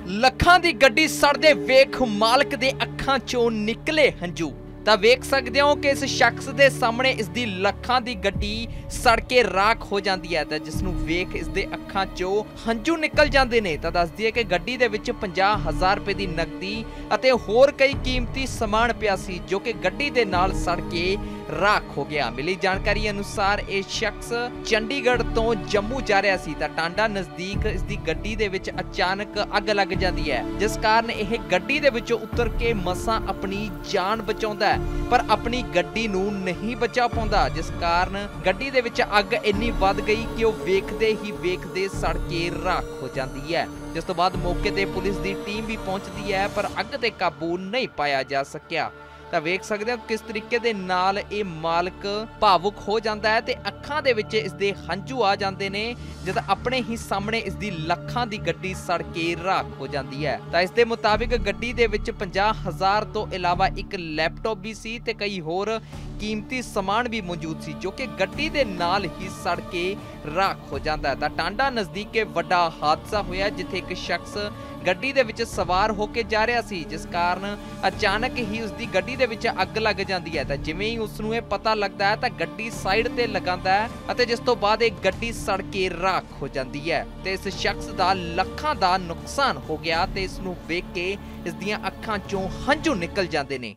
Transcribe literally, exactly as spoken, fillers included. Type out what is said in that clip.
ਲੱਖਾਂ ਦੀ ਗੱਡੀ ਸੜਦੇ ਵੇਖ ਮਾਲਕ ਦੇ ਅੱਖਾਂ ਚੋਂ ਨਿਕਲੇ ਹੰਝੂ। ਤਾਂ ਵੇਖ ਸਕਦੇ ਹੋ ਕਿ ਇਸ ਸ਼ਖਸ ਦੇ ਸਾਹਮਣੇ ਇਸ ਦੀ ਲੱਖਾਂ ਦੀ ਗੱਡੀ ਸੜ ਕੇ ਰਾਖ ਹੋ ਜਾਂਦੀ ਹੈ ਤਾਂ ਜਿਸ ਨੂੰ ਵੇਖ ਇਸ ਦੇ ਅੱਖਾਂ ਚੋਂ ਹੰਝੂ ਨਿਕਲ ਜਾਂਦੇ ਨੇ। ਤਾਂ ਦੱਸ ਦਈਏ ਕਿ ਗੱਡੀ ਦੇ ਵਿੱਚ ਪੰਜਾਹ ਹਜ਼ਾਰ ਰੁਪਏ ਦੀ ਨਕਦੀ ਅਤੇ ਹੋਰ ਕਈ ਕੀਮਤੀ ਸਮਾਨ ਪਿਆ ਸੀ ਜੋ ਕਿ ਗੱਡੀ ਦੇ ਨਾਲ ਸੜ ਕੇ ਰਾਖ ਹੋ ਗਿਆ। ਮਿਲੀ ਜਾਣਕਾਰੀ ਅਨੁਸਾਰ ਇਹ ਸ਼ਖਸ ਚੰਡੀਗੜ੍ਹ ਤੋਂ ਜੰਮੂ ਜਾ ਰਿਹਾ ਸੀ ਤਾਂ ਟਾਂਡਾ ਨਜ਼ਦੀਕ ਇਸ ਦੀ ਗੱਡੀ ਦੇ ਵਿੱਚ ਅਚਾਨਕ ਅੱਗ ਲੱਗ ਜਾਂਦੀ ਹੈ, ਜਿਸ ਕਾਰਨ ਇਹ ਗੱਡੀ ਦੇ ਵਿੱਚੋਂ ਉਤਰ ਕੇ ਮਸਾਂ ਆਪਣੀ ਜਾਨ ਬਚਾਉਂਦਾ ਹੈ ਪਰ ਆਪਣੀ ਗੱਡੀ ਨੂੰ ਨਹੀਂ ਬਚਾ ਪਾਉਂਦਾ, ਜਿਸ ਕਾਰਨ ਗੱਡੀ ਦੇ ਵਿੱਚ ਅੱਗ ਇੰਨੀ ਵੱਧ ਗਈ ਕਿ ਉਹ ਵੇਖਦੇ ਹੀ ਵੇਖਦੇ ਸੜ ਕੇ ਰਾਖ ਹੋ ਜਾਂਦੀ ਹੈ। ਜਿਸ ਤੋਂ ਬਾਅਦ ਮੌਕੇ ਤੇ ਪੁਲਿਸ ਦੀ ਟੀਮ ਵੀ ਪਹੁੰਚਦੀ ਹੈ ਪਰ ਅੱਗ ਤੇ ਕਾਬੂ ਨਹੀਂ ਪਾਇਆ ਜਾ ਸਕਿਆ। ਤਾਂ ਵੇਖ ਸਕਦੇ ਹੋ ਕਿਸ ਤਰੀਕੇ ਦੇ ਨਾਲ ਇਹ ਮਾਲਕ ਭਾਵੁਕ ਹੋ ਜਾਂਦਾ ਹੈ ਤੇ ਅੱਖਾਂ ਦੇ ਵਿੱਚ ਇਸ ਦੇ ਹੰਝੂ ਆ ਜਾਂਦੇ ਨੇ ਜਦ ਆਪਣੇ ਹੀ ਸਾਹਮਣੇ ਇਸ ਦੀ ਲੱਖਾਂ ਦੀ ਗੱਡੀ ਸੜ ਕੇ ਰਾਖ ਹੋ ਜਾਂਦੀ ਹੈ। ਤਾਂ ਇਸ ਦੇ ਮੁਤਾਬਿਕ ਗੱਡੀ ਦੇ ਵਿੱਚ ਪੰਜਾਹ ਹਜ਼ਾਰ ਤੋਂ ਇਲਾਵਾ ਇੱਕ ਲੈਪਟਾਪ ਵੀ ਸੀ ਤੇ ਕਈ ਹੋਰ ਕੀਮਤੀ ਸਮਾਨ ਵੀ ਮੌਜੂਦ ਸੀ ਜੋ ਕਿ ਗੱਡੀ ਦੇ ਨਾਲ ਹੀ ਸੜ ਕੇ ਰਾਖ ਹੋ ਜਾਂਦਾ ਹੈ। ਤਾਂ ਟਾਂਡਾ ਨਜ਼ਦੀਕ ਵੱਡਾ ਹਾਦਸਾ ਹੋਇਆ ਜਿੱਥੇ ਇੱਕ ਸ਼ਖਸ ਗੱਡੀ ਦੇ ਵਿੱਚ ਸਵਾਰ ਹੋ ਕੇ ਜਾ ਰਿਹਾ ਸੀ, ਜਿਸ ਕਾਰਨ ਅਚਾਨਕ ਹੀ ਉਸ ਦੀ ਗੱਡੀ ਦੇ ਵਿੱਚ ਅੱਗ ਲੱਗ ਜਾਂਦੀ ਹੈ। ਤਾਂ ਜਿਵੇਂ ਹੀ ਉਸ ਨੂੰ ਇਹ ਪਤਾ ਲੱਗਦਾ ਹੈ ਤਾਂ ਗੱਡੀ ਸਾਈਡ ਤੇ ਲਗਾਉਂਦਾ ਹੈ ਅਤੇ ਜਿਸ ਤੋਂ ਬਾਅਦ ਇਹ ਗੱਡੀ ਸੜ ਕੇ ਰਾਖ ਹੋ ਜਾਂਦੀ ਹੈ ਤੇ ਇਸ ਸ਼ਖਸ ਦਾ ਲੱਖਾਂ ਦਾ ਨੁਕਸਾਨ ਹੋ ਗਿਆ ਤੇ ਇਸ ਨੂੰ ਵੇਖ ਕੇ ਇਸ ਦੀਆਂ ਅੱਖਾਂ ਚੋਂ ਹੰਝੂ ਨਿਕਲ ਜਾਂਦੇ ਨੇ।